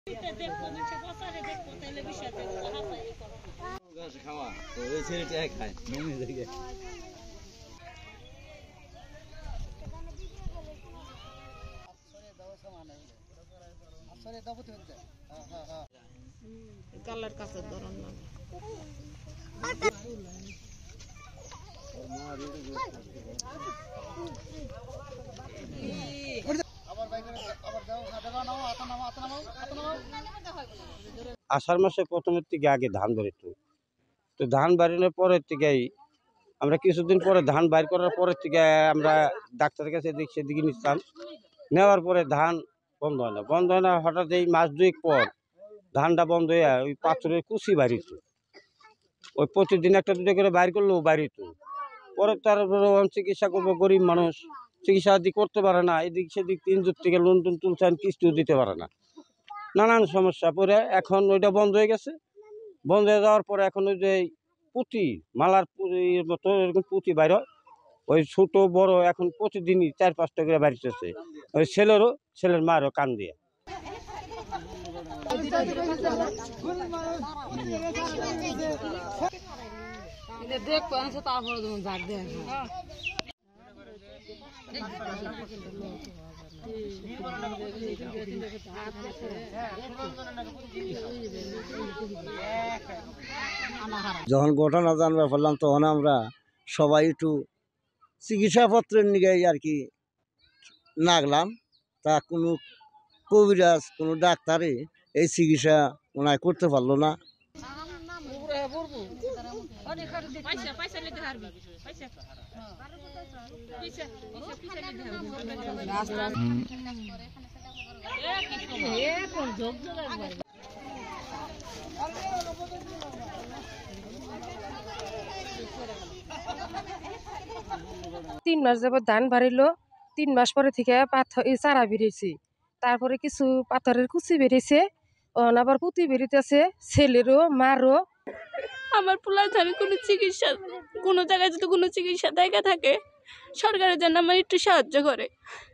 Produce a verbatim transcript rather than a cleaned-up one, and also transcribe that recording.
Colour কাছে ধরন না আষাঢ় মাসে প্রথমের থেকে আগে ধান ধরিত, তো ধান বাড়ানোর পরের থেকেই আমরা কিছুদিন পরে ধান বাইর করার পরের থেকে আমরা ডাক্তারের কাছে দিক সেদিকে নিতাম, নেওয়ার পরে ধান বন্ধ হয় না বন্ধ হয় না হঠাৎ এই মাস দুয়েক পর ধানটা বন্ধ হয়ে ওই পাথরের কুচি বাড়িত, ওই প্রতিদিন একটা দুটো করে বাইর করলেও বাড়িত। পরে তার চিকিৎসা করবো, গরিব মানুষ চিকিৎসা আদি করতে পারে না, এদিক সেদিক তিন যুগ থেকে লোন টোন তুলছেন, কিস্তিও দিতে পারে না, নানান সমস্যা পরে এখন ওইটা বন্ধ হয়ে গেছে। বন্ধ হয়ে যাওয়ার পরে এখন ওই যে পুঁতি মালার মতো এরকম পুঁতি বাইর হয়, ওই ছোট বড় এখন প্রতিদিনই চার পাঁচটা করে বাড়িতেছে, ওই ছেলেরও ছেলের মারও কান দিয়ে। যখন ঘটনা জানবার পারলাম তখন আমরা সবাই একটু চিকিৎসাপত্রের নিয়ে আর কি নাগলাম, তা কোনো কবিরাজ কোনো ডাক্তারে এই চিকিৎসা ওনায় করতে পারলো না। তিন মাস যাবত ধান বাড়িলো, তিন মাস পরে থেকে পাথর চারা বেরিয়েছে, তারপরে কিছু পাথরের কুচি বেরিয়েছে, আবার পুঁতি বেরিতেছে, ছেলেরও মারও। আমার পোলার ধারে কোনো চিকিৎসা কোনো জায়গায় যদি কোনো চিকিৎসা জায়গা থাকে সরকারের জন্য আমার একটু সাহায্য করে।